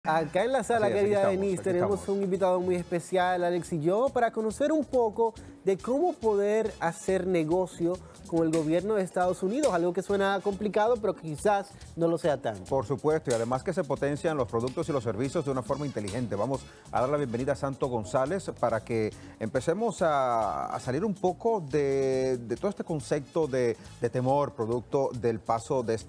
Acá en la sala, querida Denise, tenemos un invitado muy especial, Alex y yo, para conocer un poco de cómo poder hacer negocio con el gobierno de Estados Unidos, algo que suena complicado, pero que quizás no lo sea tanto. Por supuesto, y además que se potencian los productos y los servicios de una forma inteligente. Vamos a dar la bienvenida a Santo González para que empecemos a salir un poco de todo este concepto de temor, producto del paso de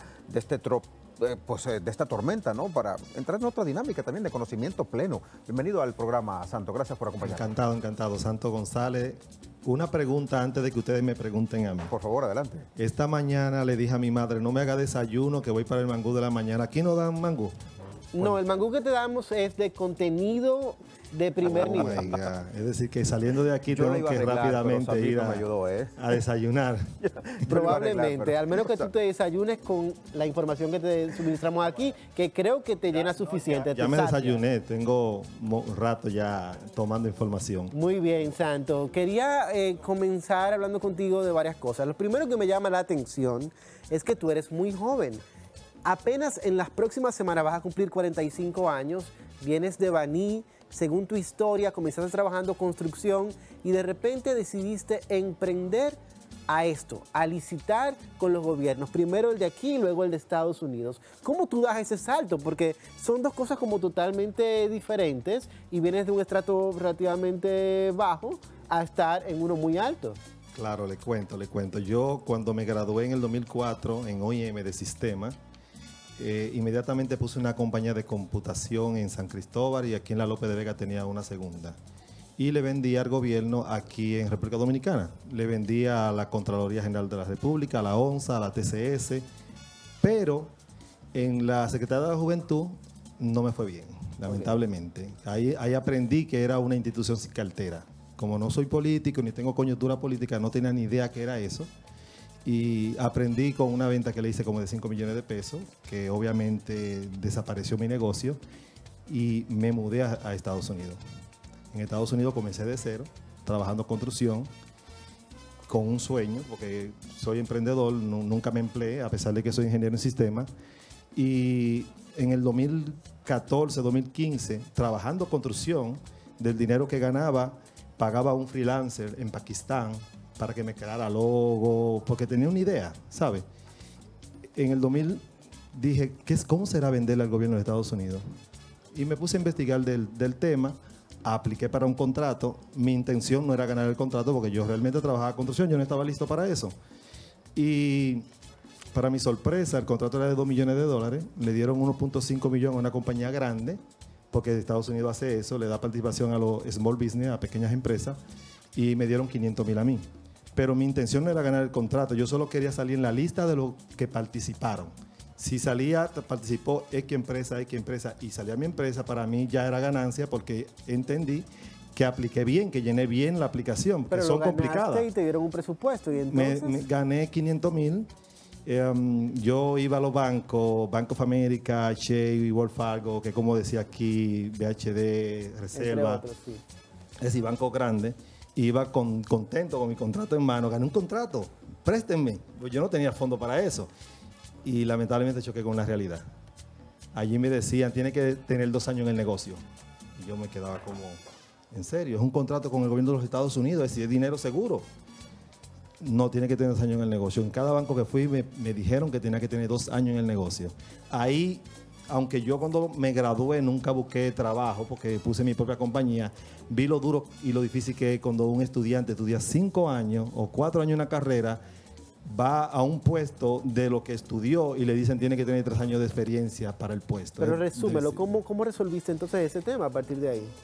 de esta tormenta, ¿no? Para entrar en otra dinámica también de conocimiento pleno. Bienvenido al programa, Santo. Gracias por acompañarnos. Encantado, encantado. Santo González. Una pregunta antes de que ustedes me pregunten a mí. Por favor, adelante. Esta mañana le dije a mi madre, no me haga desayuno, que voy para el mangú de la mañana. ¿Aquí no dan mangú? No, el mangú que te damos es de contenido de primer nivel. Es decir, que saliendo de aquí tengo que rápidamente ir a desayunar. Probablemente, al menos que tú te desayunes con la información que te suministramos aquí, que creo que te llena suficiente. Ya me desayuné, tengo un rato ya tomando información. Muy bien, Santo. Quería comenzar hablando contigo de varias cosas. Lo primero que me llama la atención es que tú eres muy joven. Apenas en las próximas semanas vas a cumplir 45 años, vienes de Baní, según tu historia, comenzaste trabajando construcción y de repente decidiste emprender a esto, a licitar con los gobiernos, primero el de aquí y luego el de Estados Unidos. ¿Cómo tú das ese salto? Porque son dos cosas como totalmente diferentes y vienes de un estrato relativamente bajo a estar en uno muy alto. Claro, le cuento. Yo cuando me gradué en el 2004 en OIM de Sistema, inmediatamente puse una compañía de computación en San Cristóbal y aquí en la López de Vega tenía una segunda. Y le vendía al gobierno aquí en República Dominicana. Le vendía a la Contraloría General de la República, a la ONSA, a la TCS, pero en la Secretaría de la Juventud no me fue bien, lamentablemente. Ahí aprendí que era una institución sin cartera. Como no soy político ni tengo coyuntura política, no tenía ni idea qué era eso. Y aprendí con una venta que le hice como de 5 millones de pesos, que obviamente desapareció mi negocio y me mudé a Estados Unidos. En Estados Unidos comencé de cero, trabajando construcción, con un sueño, porque soy emprendedor, nunca me empleé, a pesar de que soy ingeniero en sistemas. Y en el 2014, 2015, trabajando construcción, del dinero que ganaba, pagaba a un freelancer en Pakistán para que me creara logo, porque tenía una idea, ¿sabe? En el 2000 dije, ¿cómo será venderle al gobierno de Estados Unidos? Y me puse a investigar del tema, apliqué para un contrato. Mi intención no era ganar el contrato porque yo realmente trabajaba en construcción, yo no estaba listo para eso. Y para mi sorpresa, el contrato era de $2 millones, le dieron 1.5 millones a una compañía grande, porque Estados Unidos hace eso, le da participación a los small business, a pequeñas empresas, y me dieron 500,000 a mí. Pero mi intención no era ganar el contrato, yo solo quería salir en la lista de los que participaron. Si salía, participó X empresa y salía mi empresa, para mí ya era ganancia porque entendí que apliqué bien, que llené bien la aplicación, porque pero son complicadas. Y te dieron un presupuesto y entonces... Me gané 500,000. Yo iba a los bancos, Bank of America, Chase, Wells Fargo, que como decía aquí, BHD, Reserva, otros, sí. Es decir, bancos grandes. Iba contento con mi contrato en mano, gané un contrato, préstenme, pues yo no tenía fondo para eso. Y lamentablemente choqué con la realidad. Allí me decían, tiene que tener 2 años en el negocio. Y yo me quedaba como, ¿en serio? Es un contrato con el gobierno de los Estados Unidos, es decir, es dinero seguro. No, tiene que tener 2 años en el negocio. En cada banco que fui me dijeron que tenía que tener 2 años en el negocio. Ahí, aunque yo cuando me gradué nunca busqué trabajo porque puse mi propia compañía, vi lo duro y lo difícil que es cuando un estudiante estudia 5 años o 4 años en una carrera, va a un puesto de lo que estudió y le dicen tiene que tener 3 años de experiencia para el puesto. Pero resúmelo, ¿cómo resolviste entonces ese tema a partir de ahí?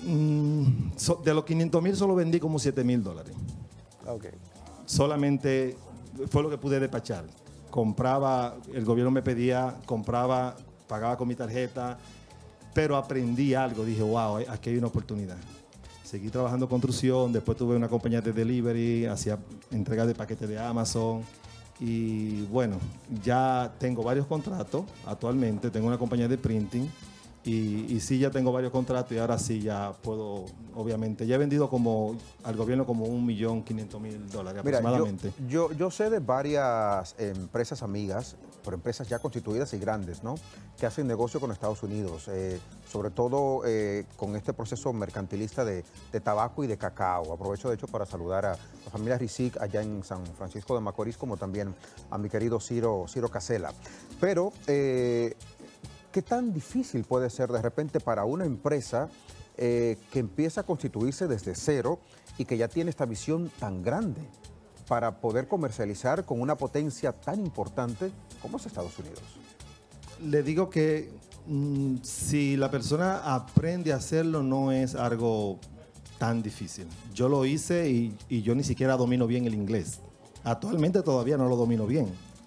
De los 500,000 solo vendí como $7,000. Okay. Solamente fue lo que pude despachar. Compraba, el gobierno me pedía, compraba, pagaba con mi tarjeta, pero aprendí algo. Dije, wow, aquí hay una oportunidad. Seguí trabajando construcción, después tuve una compañía de delivery, hacía entrega de paquetes de Amazon. Y bueno, ya tengo varios contratos actualmente, tengo una compañía de printing. Y sí, ya tengo varios contratos y ahora sí ya puedo, obviamente, ya he vendido al gobierno como $1.500.000 aproximadamente. Yo sé de varias empresas amigas, por empresas ya constituidas y grandes, ¿no? Que hacen negocio con Estados Unidos, sobre todo con este proceso mercantilista de tabaco y de cacao. Aprovecho de hecho para saludar a la familia Rizik allá en San Francisco de Macorís, como también a mi querido Ciro Casela. Pero, ¿qué tan difícil puede ser de repente para una empresa que empieza a constituirse desde cero y que ya tiene esta visión tan grande para poder comercializar con una potencia tan importante como es Estados Unidos? Le digo que si la persona aprende a hacerlo, no es algo tan difícil. Yo lo hice y yo ni siquiera domino bien el inglés. Actualmente todavía no lo domino bien.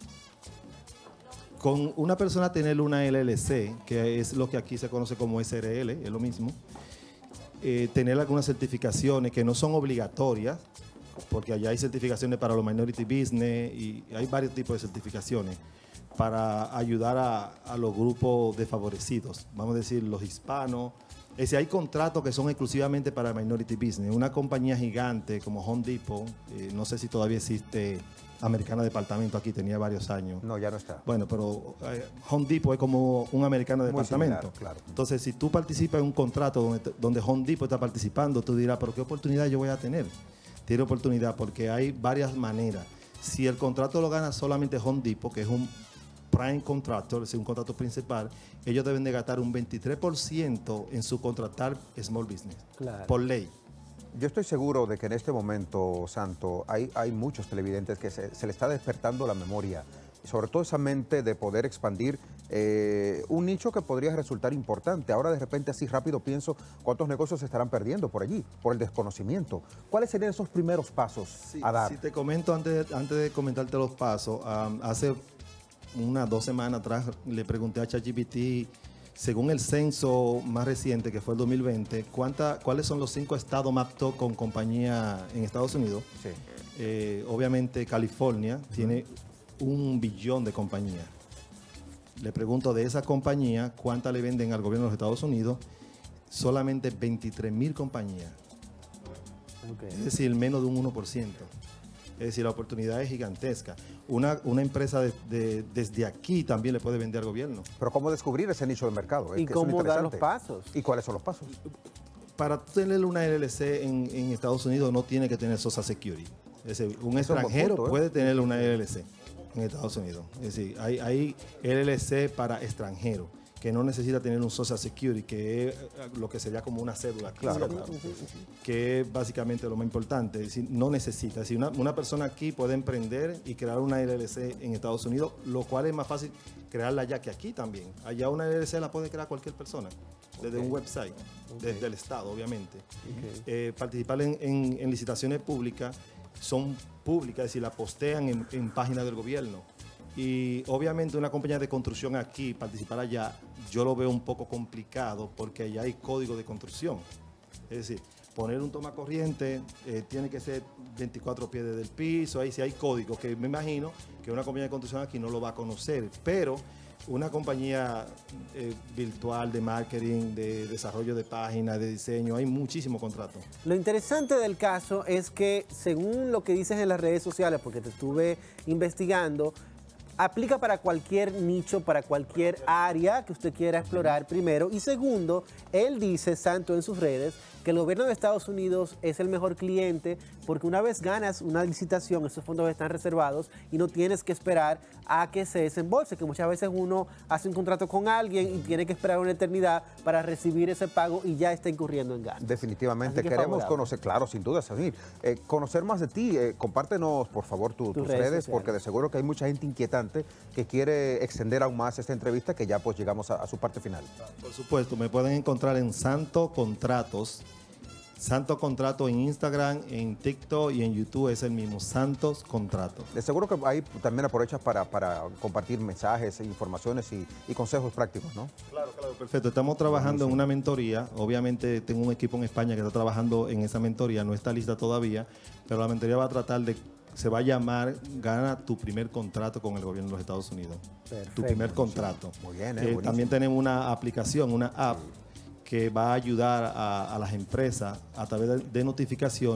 Con una persona tener una LLC, que es lo que aquí se conoce como SRL, es lo mismo, tener algunas certificaciones que no son obligatorias, porque allá hay certificaciones para los minority business y hay varios tipos de certificaciones para ayudar a los grupos desfavorecidos, vamos a decir los hispanos. Es decir, hay contratos que son exclusivamente para minority business. Una compañía gigante como Home Depot, no sé si todavía existe Americana Departamento aquí, tenía varios años. No, ya no está. Bueno, pero Home Depot es como un Americano Departamento. Similar, claro. Entonces, si tú participas en un contrato donde Home Depot está participando, tú dirás, pero ¿qué oportunidad yo voy a tener? Tiene oportunidad porque hay varias maneras. Si el contrato lo gana solamente Home Depot, que es un prime contractor, es decir, un contrato principal, ellos deben de gastar un 23% en su contratar small business, Claro. por ley. Yo estoy seguro de que en este momento, Santo, hay muchos televidentes que se le está despertando la memoria, y sobre todo esa mente de poder expandir un nicho que podría resultar importante. Ahora de repente así rápido pienso cuántos negocios se estarán perdiendo por allí, por el desconocimiento. ¿Cuáles serían esos primeros pasos a dar? Si te comento antes de comentarte los pasos, hace unas 2 semanas atrás le pregunté a ChatGPT, según el censo más reciente, que fue el 2020, ¿cuáles son los 5 estados más top con compañía en Estados Unidos? Sí. Obviamente California tiene 1 billón de compañías. Le pregunto de esa compañía, ¿cuántas le venden al gobierno de los Estados Unidos? Solamente 23,000 compañías. Okay. Es decir, menos de un 1%. Es decir, la oportunidad es gigantesca. Una empresa desde aquí también le puede vender al gobierno. Pero ¿cómo descubrir ese nicho de mercado? ¿Y Que eso es cómo dar los interesante. pasos? ¿Y cuáles son los pasos? Para tener una LLC en Estados Unidos no tiene que tener Social Security. Es decir, un extranjero punto, ¿eh? puede tener una LLC en Estados Unidos. Es decir, hay LLC para extranjeros que no necesita tener un Social Security, que es lo que sería como una cédula aquí, Claro, ¿cierto? claro. Que es básicamente lo más importante. Es decir, no necesita. Es decir, una persona aquí puede emprender y crear una LLC en Estados Unidos, lo cual es más fácil crearla allá que aquí también. Allá una LLC la puede crear cualquier persona, desde un website, desde el Estado, obviamente. Participar en licitaciones públicas son públicas, es decir, la postean en páginas del gobierno. Y obviamente una compañía de construcción aquí, participar allá, yo lo veo un poco complicado porque allá hay código de construcción. Es decir, poner un toma corriente tiene que ser 24 pies desde el piso, ahí sí hay código, que me imagino que una compañía de construcción aquí no lo va a conocer, pero una compañía virtual de marketing, de desarrollo de páginas, de diseño, hay muchísimos contratos. Lo interesante del caso es que, según lo que dices en las redes sociales, porque te estuve investigando, aplica para cualquier nicho, para cualquier área que usted quiera explorar, primero. Y segundo, él dice, Santo, en sus redes, que el gobierno de Estados Unidos es el mejor cliente porque una vez ganas una licitación, esos fondos están reservados y no tienes que esperar a que se desembolse, que muchas veces uno hace un contrato con alguien y tiene que esperar una eternidad para recibir ese pago y ya está incurriendo en gastos. Definitivamente queremos conocer, claro, sin duda, Samir, conocer más de ti. Compártenos, por favor, tus redes sociales, porque de seguro que hay mucha gente inquietante que quiere extender aún más esta entrevista, que ya pues llegamos a su parte final. Por supuesto, me pueden encontrar en Santo Contratos. Santo Contrato en Instagram, en TikTok y en YouTube es el mismo, Santos Contrato. De seguro que ahí también aprovechas para compartir mensajes, informaciones y consejos prácticos, ¿no? Claro, perfecto. Estamos trabajando en una mentoría. Obviamente tengo un equipo en España que está trabajando en esa mentoría, no está lista todavía, pero la mentoría va a tratar de, se va a llamar Gana tu primer contrato con el gobierno de los Estados Unidos. Perfecto. Tu primer contrato. Muy bien, también tenemos una aplicación, una app, que va a ayudar a las empresas a través de notificaciones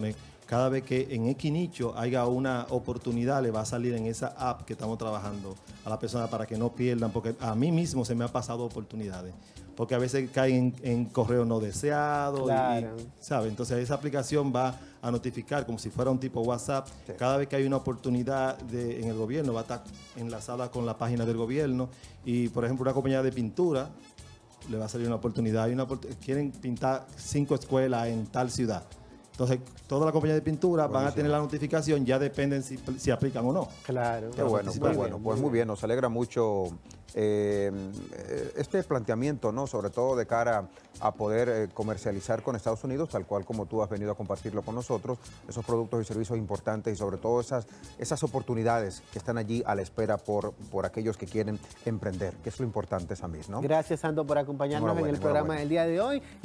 cada vez que en X nicho haya una oportunidad, le va a salir en esa app que estamos trabajando a la persona para que no pierdan, porque a mí mismo se me ha pasado oportunidades, porque a veces caen en correo no deseado, Claro. ¿sabe? Entonces esa aplicación va a notificar como si fuera un tipo WhatsApp, cada vez que hay una oportunidad en el gobierno, va a estar enlazada con la página del gobierno y, por ejemplo, una compañía de pintura, le va a salir una oportunidad. Quieren pintar 5 escuelas en tal ciudad. Entonces, todas las compañías de pintura van a tener la notificación, ya dependen si aplican o no. Claro. Qué bueno, muy bueno. Pues muy bien, nos alegra mucho este planteamiento, ¿no? Sobre todo de cara a poder comercializar con Estados Unidos, tal cual como tú has venido a compartirlo con nosotros, esos productos y servicios importantes y sobre todo esas oportunidades que están allí a la espera por aquellos que quieren emprender, que es lo importante, Samir, ¿no? Gracias, Santo, por acompañarnos en el programa del día de hoy.